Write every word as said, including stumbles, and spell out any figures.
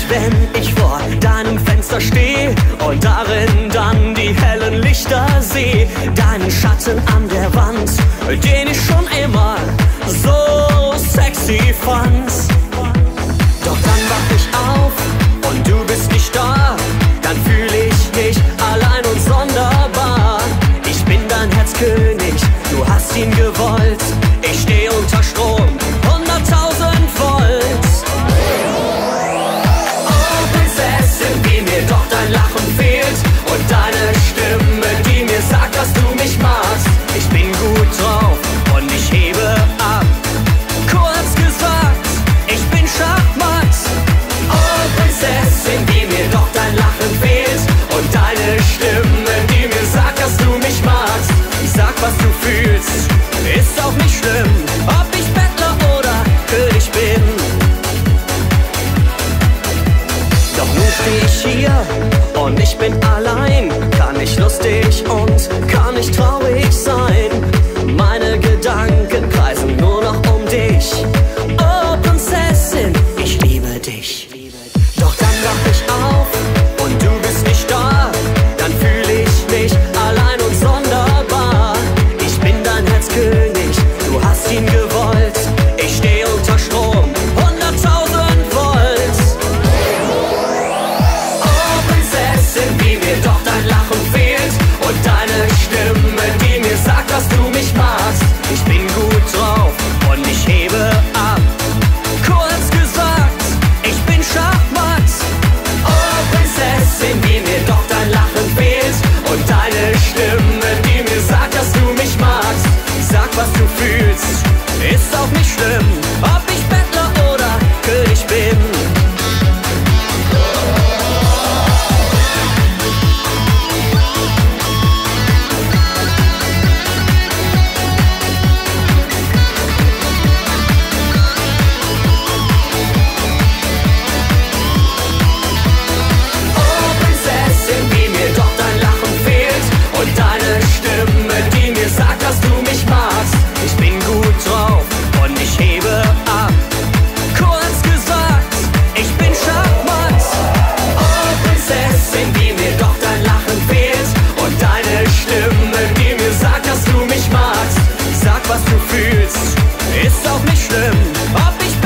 wenn ich vor deinem Fenster steh und darin dann die hellen Lichter seh. Deinen Schatten an der Wand, den ich schon immer so sexy fand. Doch dann wach ich auf und du bist nicht da. Dann fühl ich mich allein und sonderbar. Ich bin dein Herzkönig, du hast ihn gewollt. Ich steh unter Strom, hunderttausend Volt. Oh Prinzessin, wie mir doch dein Lachen fehlt und deine Stimme, die mir sagt, dass du mich magst. Ich bin gut drauf und ich hebe ab. Kurz gesagt, ich bin Schachmatt. Oh Prinzessin, wie mir doch dein Lachen fehlt und deine Stimme, die mir sagt, dass du mich magst. Sag, was du fühlst, ist auch nicht schlimm, ob ich Bettler oder König bin. Doch nun steh ich hier und ich bin allein. Kann nicht lustig und kann nicht traurig sein. Meine Gedanken kreisen nur noch um dich. Oh Prinzessin, ich liebe dich. Doch dann wach ich auf und du bist nicht da. Dann fühl ich mich allein und sonderbar. Ich bin dein Herzkönig, du hast ihn gewollt. Ich steh unter Strom, hunderttausend Volt. Oh Prinzessin, wie mir doch dein Lachen fehlt und deine Stimme, die mir sagt, dass du mich magst. Ich bin gut drauf und ich hebe ab. Kurz gesagt, ich bin Schachmatt. Oh Prinzessin, wie mir doch dein Lachen fehlt und deine Stimme, die mir sagt, dass du mich magst. Sag, was du fühlst, ist auch nicht schlimm, ob ich Bettler oder König bin. Oh Prinzessin, wie mir doch dein Lachen fehlt und deine Stimme, die mir sagt, dass du mich magst. Ich bin gut drauf und ich hebe ab. Kurz gesagt, ich bin Schachmatt. Oh Prinzessin, wie mir doch dein Lachen fehlt und deine Stimme, die mir sagt, dass du mich magst. Sag, was du fühlst, ist auch nicht schlimm, ob ich